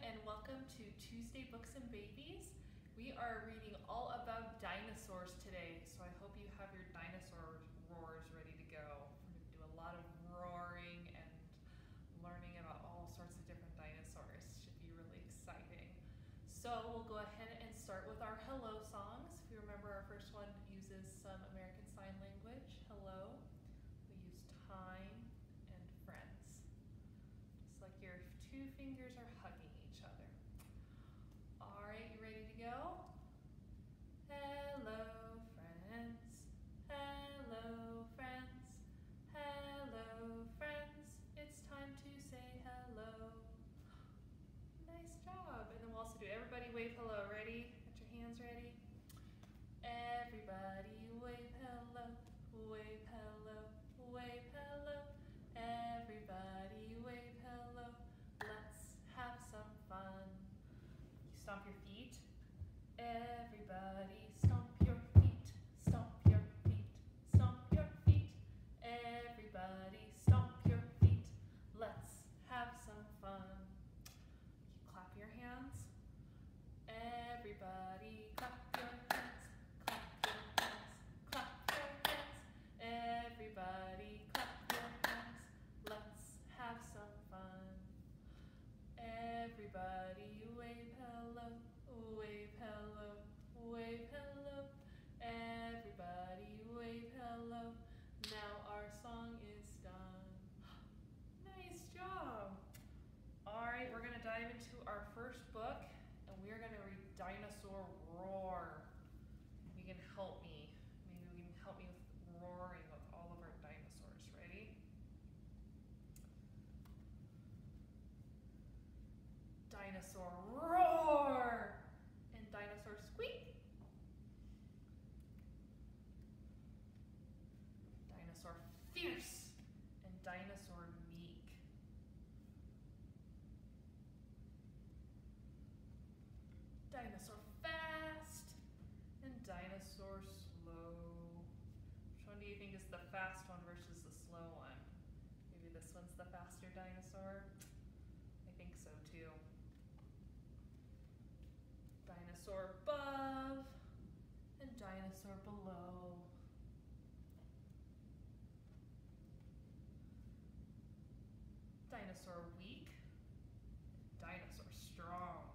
and welcome to Tuesday Books and Babies. We are reading all about dinosaurs today, so I hope you have your dinosaur roars ready to go. We're going to do a lot of roaring and learning about all sorts of different dinosaurs. Should be really exciting. So we'll go ahead and start with our hello songs. If you remember, our first one uses some American Sign Language. Hello. We use time and friends. It's like your two fingers are hugging each other. All right, you ready to go? Hello, friends. Hello, friends. Hello, friends. It's time to say hello. Nice job. And then we'll also do everybody wave hello. Ready? Get your hands ready. Everybody wave hello. Wave hello. Wave hello. Everybody wave hello. Let's have some fun. You stomp your feet. Everybody stomp your feet. Stomp your feet. Stomp your feet. Everybody stomp your feet. Let's have some fun. You clap your hands. Everybody clap your hands. Clap your hands. Clap your hands. Everybody clap your hands. Let's have some fun. Everybody wave hello, wave hello, wave hello. Everybody wave hello. Now our song is done. Nice job. All right, we're gonna dive into our first book and we're gonna read Dinosaur Roar. You can help me. Maybe you can help me with roaring with all of our dinosaurs. Ready? Dinosaur roar and dinosaur squeak. Dinosaur fierce and dinosaur meek. Dinosaur fast and dinosaur slow. Which one do you think is the fast one versus the slow one? Maybe this one's the faster dinosaur? I think so too. Dinosaur above and dinosaur below. Dinosaur weak, dinosaur strong.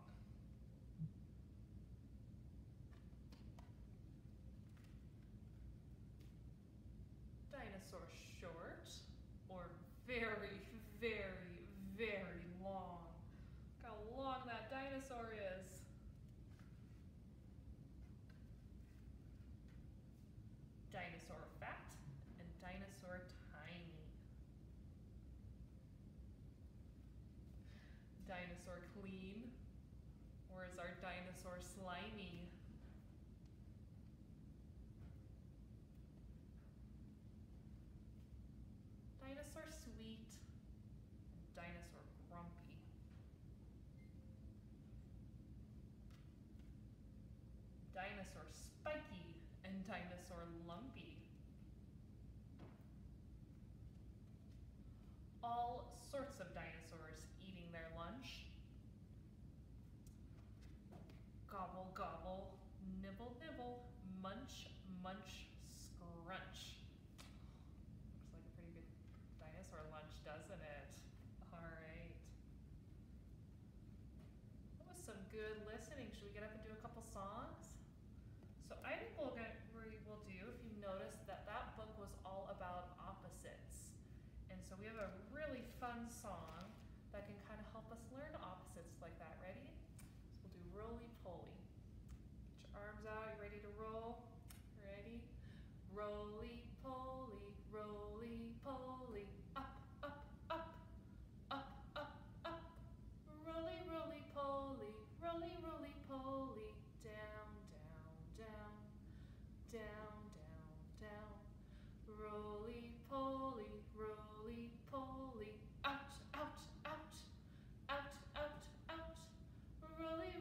Dinosaur short or very, very, very long. Look how long that dinosaur is. Dinosaur fat and dinosaur tiny. Dinosaur clean, or is our dinosaur slimy? Dinosaur sweet, and dinosaur grumpy. Dinosaur spiky and dinosaur lumpy. All sorts of dinosaurs eating their lunch. Gobble, gobble, nibble, nibble, munch, munch, scrunch. Looks like a pretty good dinosaur lunch, doesn't it? All right. That was some good listening. Should we get up and do a couple songs? So I think we'll do, if you noticed, that book was all about opposites. And so we have a really fun song that can kind of help us learn opposites like that. Ready? So we'll do roly-poly. Get your arms out. You ready to roll? Ready? Roly-poly, roly-poly, up, up, up, up, up, up. Roly, roly-poly, roly, roly-poly, down, down, down, down, down, down. Roly-poly, roly-poly, out, out, out, out, out, out. Roly,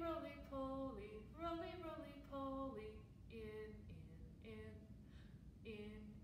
roly-poly, roly, roly-poly, in, in, in, in,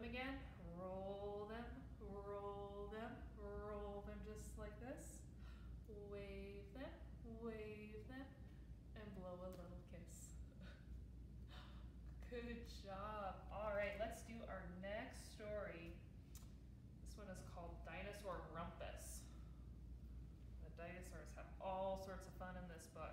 again. Roll them, roll them, roll them just like this. Wave them, and blow a little kiss. Good job. All right, let's do our next story. This one is called Dinosaur Rumpus. The dinosaurs have all sorts of fun in this book.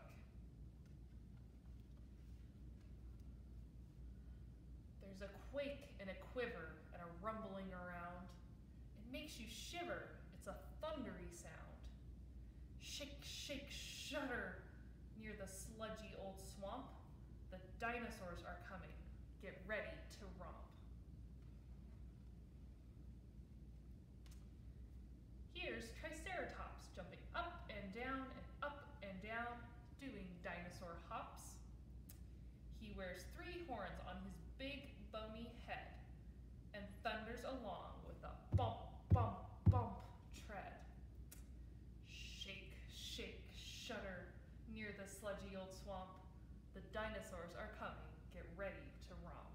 There's a quake and a quiver and a rumbling around. It makes you shiver. It's a thundery sound. Shake, shake, shudder. Near the sludgy old swamp, the dinosaurs are coming. Get ready to romp. Here's Triceratops jumping up and down, doing dinosaur hops. He wears 3 horns on his big bony head and thunders along with a bump, bump, bump tread. Shake, shake, shudder near the sludgy old swamp. The dinosaurs are coming. Get ready to romp.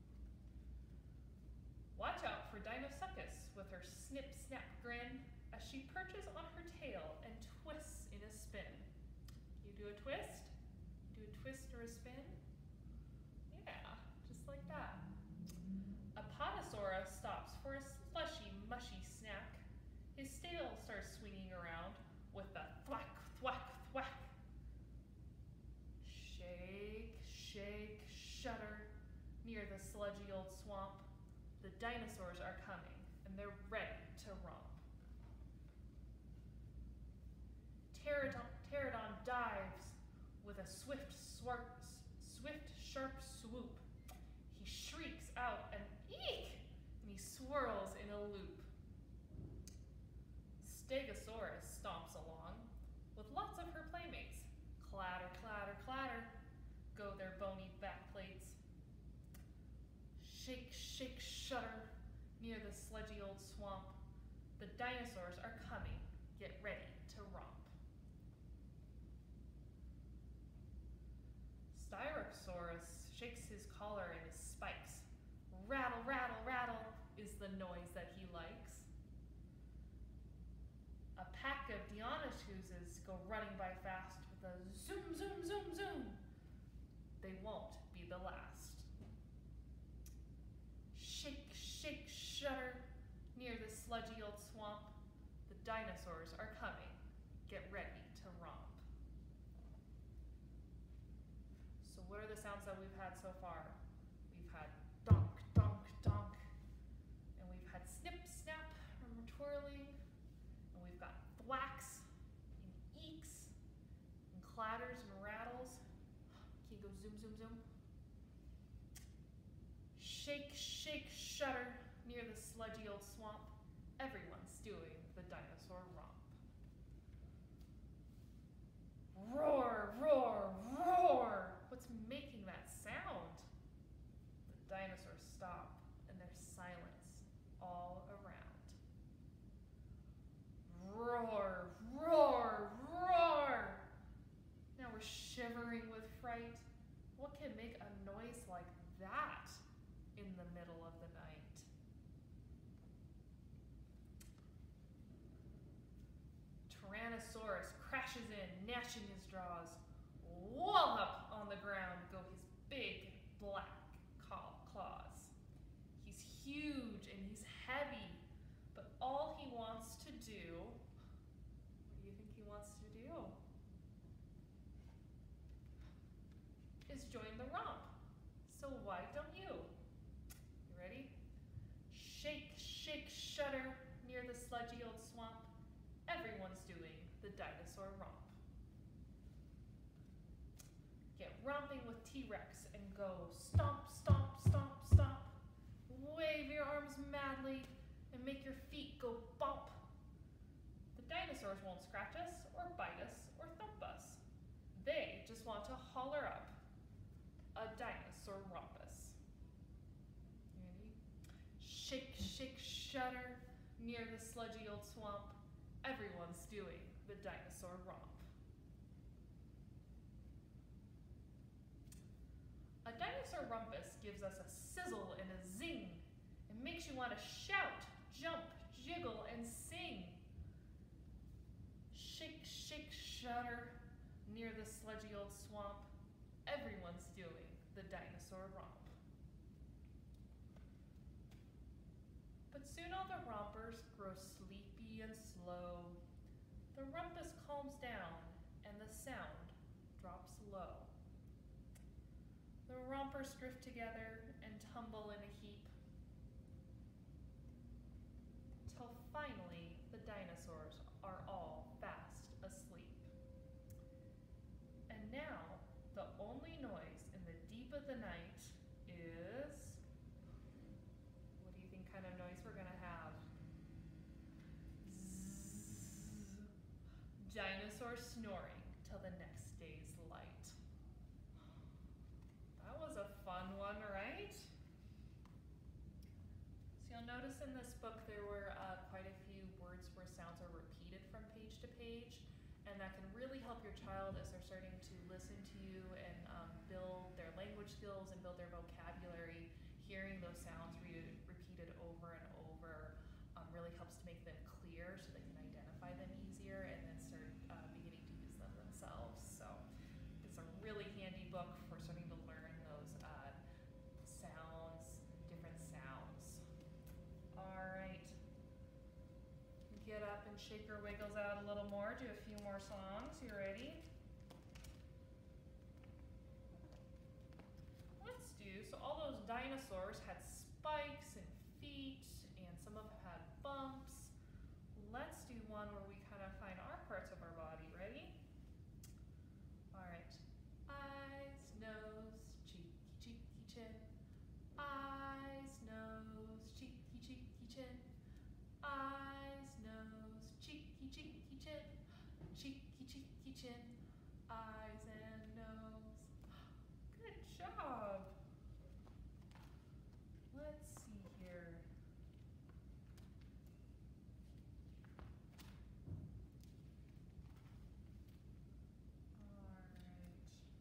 Watch out for Dinosuchus with her snip-snap grin as she perches on her tail and twists in a spin. You do a twist? Do a twist or a spin? Yeah, just like that. Apatosaurus stops for a slushy, mushy snack. His tail starts swinging around with a thwack, thwack, thwack. Shake, shake, shudder near the sludgy old swamp. The dinosaurs are coming, and they're ready to romp. Pterodon dives with a swift, sharp swoop. He shrieks out an eek, and he swirls in a loop. Stegosaurus stomps along with lots of her playmates. Clatter, clatter, clatter, go their bony back plates. Shake, shake, shudder near the sludgy old swamp. The dinosaurs are coming. Get ready to romp. Styracosaurus shakes his collar and his spikes. Rattle, rattle, rattle is the noise that he likes. A pack of Dinosaurs go running by fast with a zoom, zoom, zoom, zoom. They won't be the last. Shake, shake, shudder near the sludgy old swamp. The dinosaurs are coming. Get ready to romp. So what are the sounds that we've had so far? We've had donk, donk, donk. And we've had snip, snap, and twirling. And we've got thwacks and eeks and clatters and rattles. Can you go zoom, zoom, zoom? Shake, shake, shudder near the sludgy old swamp. Everyone's doing the dinosaur romp. Roar, roar, roar! What's making that sound? The dinosaurs stop and there's silence all around. Roar, roar, roar! Now we're shivering with fright. What can make a noise like that in the middle of the night? Tyrannosaurus crashes in, gnashing his jaws. Wallop on the ground go his big black claws. He's huge and he's heavy, but all he wants to do, what do you think he wants to do? Is join the romp. So why don't you? You ready? Shake, shake, shudder near the sludgy old swamp. Everyone's doing the dinosaur romp. Get romping with T-Rex and go stomp, stomp, stomp, stomp. Wave your arms madly and make your feet go bump. The dinosaurs won't scratch us or bite us or thump us. They just want to holler up a dinosaur rumpus. You ready? Shake, shake, shudder near the sludgy old swamp. Everyone's doing the dinosaur romp. A dinosaur rumpus gives us a sizzle and a zing. It It makes you want to shout, jump, jiggle, and sing. Shake, shake, shudder near the sludgy old swamp. Everyone's doing the dinosaur romp. But soon all the rompers grow sleepy and slow. The rumpus calms down and the sound drops low. The rompers drift together and tumble in a heap, till finally the dinosaurs are all fast asleep. And now the only noise in the deep of the night is, what do you think kind of noise we're gonna have? Zzz. Dinosaur snoring till the next day's light. That was a fun one, right? So you'll notice in this book there were quite a few words where sounds are repeated from page to page, and that can really help your child as they're starting to listen to you and build their language skills and build their vocabulary. Hearing those sounds repeated over and over really helps to make them clear so they can identify them easier and then start beginning to use them themselves. So it's a really handy book for starting to learn those sounds, different sounds. All right. Get up and shake your wiggles out a little more. Do a few more songs. You ready? Let's do, so all those dinosaurs had spikes and feet, and some of them had bumps. Let's do one where we kind of find our parts of our body. Ready? All right. Eyes, nose, cheeky, cheeky, chin. Eyes, nose, cheeky, cheeky, chin. Eyes, nose, cheeky, cheeky, chin. Cheeky, cheeky, chin. Eyes and nose. Good job. Let's see here. All right.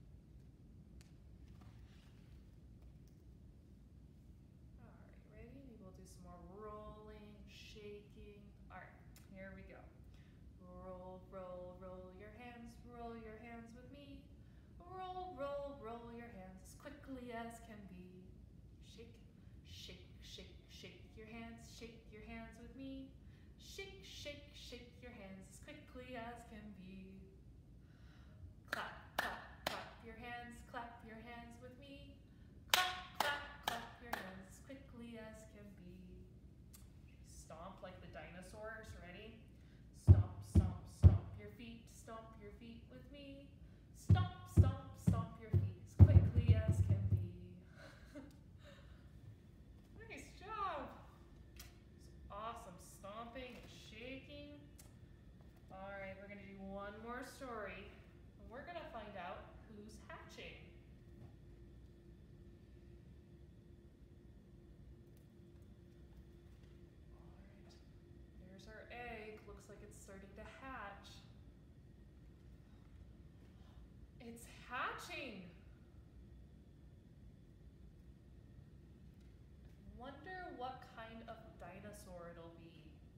All right, ready? Maybe we'll do some more rolling, shaking. All right, here we go. Roll, roll, roll your hands with me. Roll, roll, roll your hands as quickly as can be. Shake, shake, shake, shake your hands with me. Shake, shake, shake your hands as quickly as can be. Clap, clap, clap your hands with me. Clap, clap, clap your hands as quickly as can be. Stomp like the dinosaurs, ready? Stomp, stomp, stomp your feet with me. Stomp, stomp, stomp your feet as quickly as can be. Nice job. It's awesome stomping and shaking. All right, we're gonna do one more story, and we're gonna find out who's hatching. All right, there's our egg. Looks like it's starting to hatch. It's hatching. Wonder what kind of dinosaur it'll be.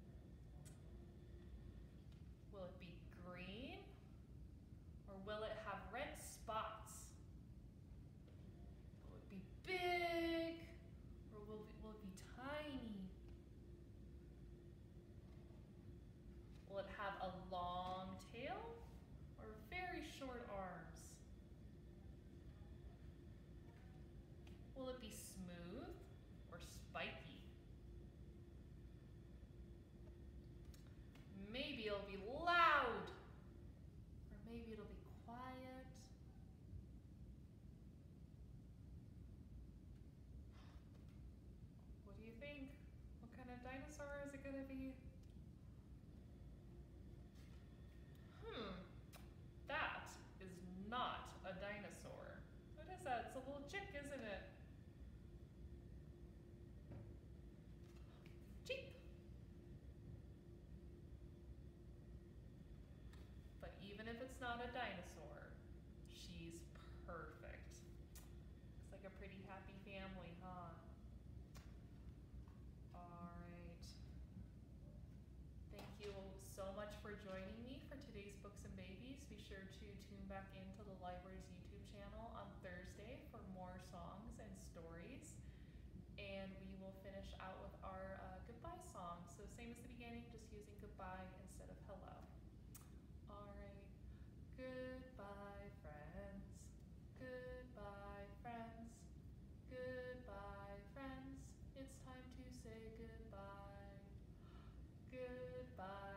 Will it be green? Or will it have red spots? Will it be big? Or will it be tiny? Will it have a long tail or very short arms? Will it be smooth or spiky? Maybe it'll be loud, or maybe it'll be quiet. What do you think? What kind of dinosaur is it going to be? That is not a dinosaur. What is that? It's a little chick, isn't it? Cheep. But even if it's not a dinosaur, she's perfect. Looks like a pretty happy family, huh? so much for joining me for today's Books and Babies. Be sure to tune back into the library's YouTube channel on Thursday for more songs and stories. And we will finish out with our goodbye song. So same as the beginning, just using goodbye instead of hello. All right. Goodbye, friends. Goodbye, friends. Goodbye, friends. It's time to say goodbye. Goodbye.